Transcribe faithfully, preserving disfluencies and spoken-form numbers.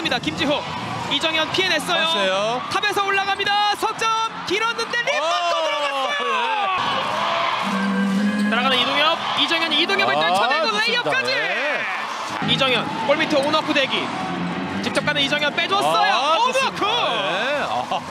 갑니다. 김지호. 이정현 피해냈어요. 봤어요. 탑에서 올라갑니다. 석점 길었는데 립 맞고 들어갔어요. 네. 따라가는 이동엽. 이정현이 이동엽을 아, 떨쳐내고 좋습니다. 레이업까지. 네. 이정현 골밑에 오너쿠 대기. 직접 가는 이정현 빼줬어요. 아, 오너쿠. 좋습니다. 네. 아.